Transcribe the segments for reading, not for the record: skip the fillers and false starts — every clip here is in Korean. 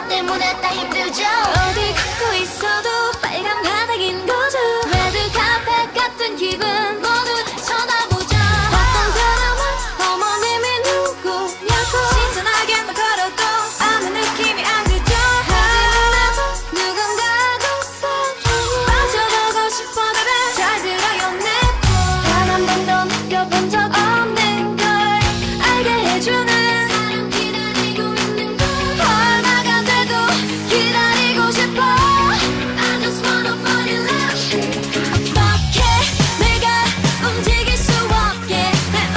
나 때문에 다 힘들죠. 어디 걷고 있어도 빨간 바닥인 거죠. 레드 카펫 같은 기분 모두 쳐다보죠. 어떤 사람은 어머님이 누구냐고 신선하게만 걸어도 아무 느낌이 안 들죠. 하지만 누군가하고 사랑에 빠져들고 싶어. baby 잘 들어요 내 말. 단 한 번도 느껴본 적 없는 걸 알게 해주는 사람 기다리고 있는 걸 얼마가 돼도 기다리고 싶어. I just wanna fall in love. 어떻게 내가 움직일 수 없게 날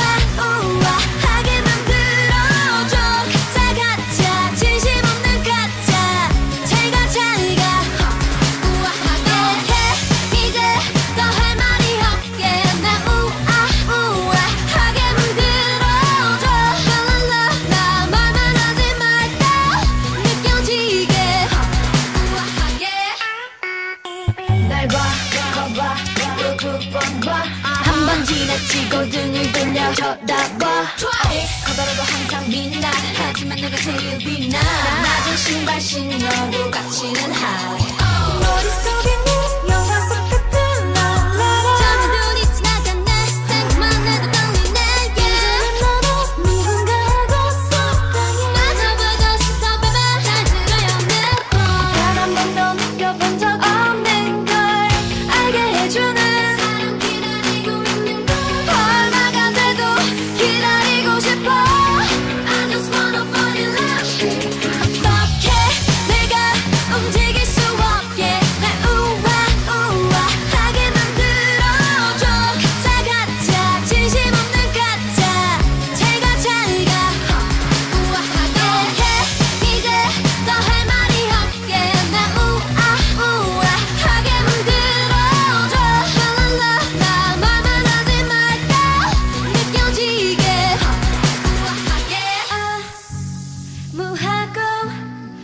우아하게 만들어줘. 가짜 가짜 진심 없는 가짜 잘가 잘가 우아하게 해. 이제 더 할 말이 없게 날 우아하게 만들어줘. 랄랄라 말만 하지 말고 느껴지게 우아하게. 날 봐, 거봐, 또 두 번 봐. 한 번 지나치고 등을 돌려 쳐다봐. 커버라도 항상 빛나. 하지만 내가 제일 빛나. 낮은 신발 신어도 갇히는 high. 머릿속에는 영화 속 같은 랄라라. 처음에 눈이 지나갔네. 생각만 해도 떨리네. 이제는 너도 누군가하고 사랑에 빠져보고 싶어. baby 잘 들어요 내 말. 단 한 번도 느껴본 적 없는 걸 알게 해주는 사람 기다리고 있는 걸 얼마가 돼도 기다리고 싶어. I just wanna fall in love. 어떻게 내가 움직일 수 없게 날 우아하게 만들어줘. 가짜 가짜 진심 없는 가짜 잘가 잘가 우아하게 해. 이제 더 할 말이 없게 날 우아하게 만들어줘. 랄랄라 말만 하지 말고 느껴지게 우아하게. 무하고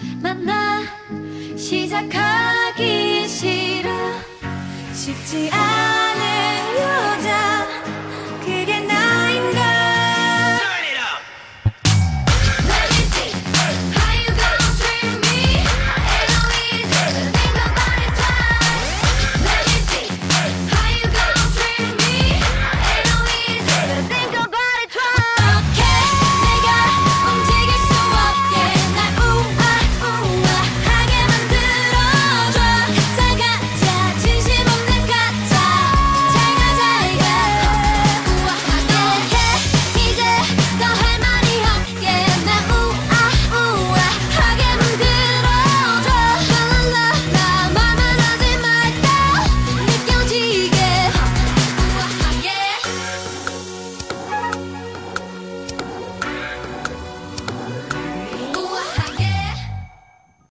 만나 시작하기 싫어. 쉽지 않아